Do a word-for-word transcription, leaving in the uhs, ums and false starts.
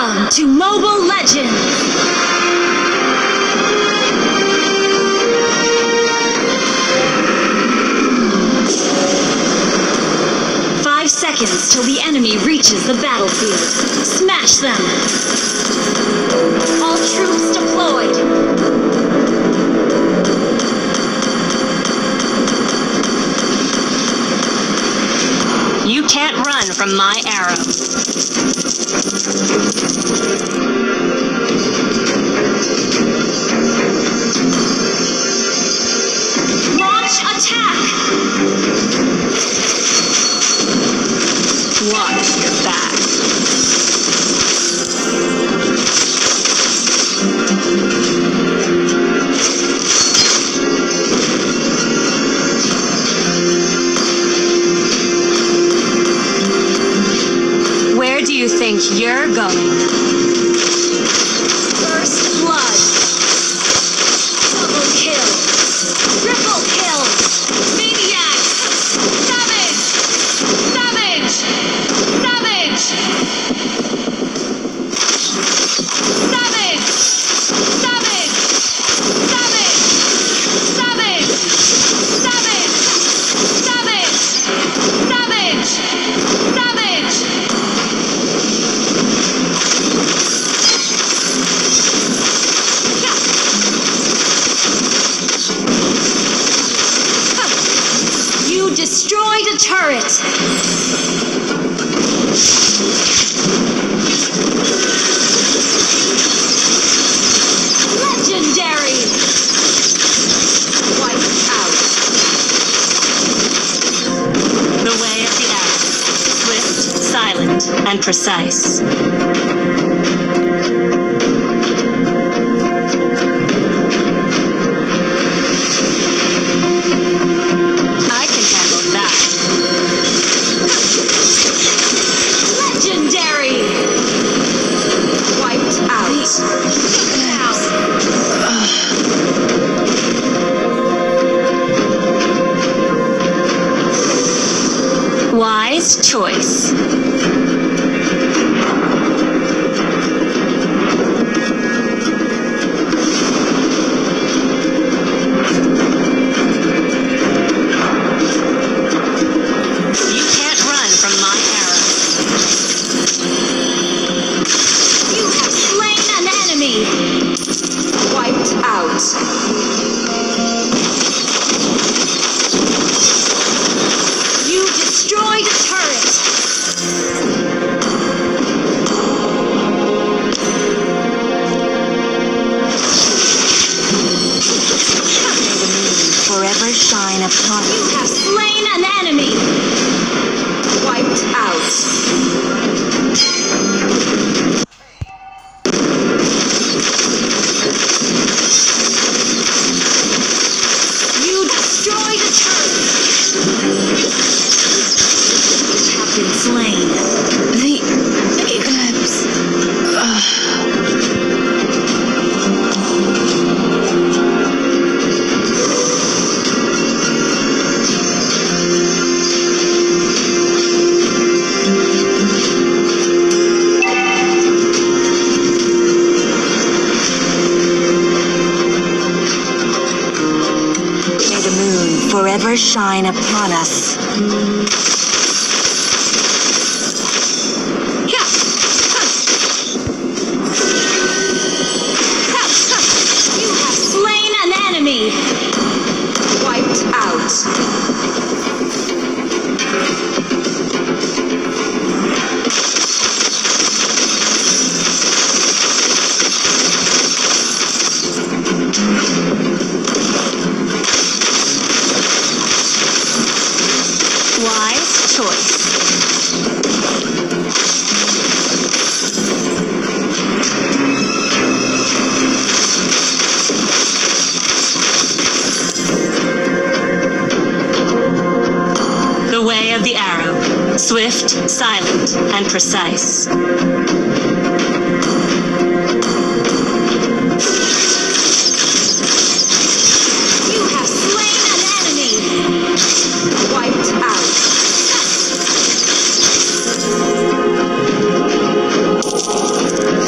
Welcome to Mobile Legends! Five seconds till the enemy reaches the battlefield. Smash them! All troops deployed! You can't run from my arrow. Launch attack! Watch your back. Where do you think you're going? First blood! Double kill! Triple kill! Maniac! Savage! Savage! Savage! Savage! Savage! Savage! Savage! Savage! Savage! Savage! Savage! You destroyed a turret! Legendary! Wiped out. The way of the arrow. Swift, silent, and precise. I can handle that. Legendary! Wiped out. Wise choice. You can't run from my arrow. You have slain an enemy! Wiped out. You destroyed a turret! May the moon forever shine upon You you. have slain an enemy! Wiped out. You destroyed a turret! Have been slain. The eclipse. May the moon forever shine upon us. Yeah. Huh. Ha, ha. You have slain an enemy! Wiped out. Wise choice. The way of the arrow. Swift, silent, and precise. You have slain an enemy! Wiped out.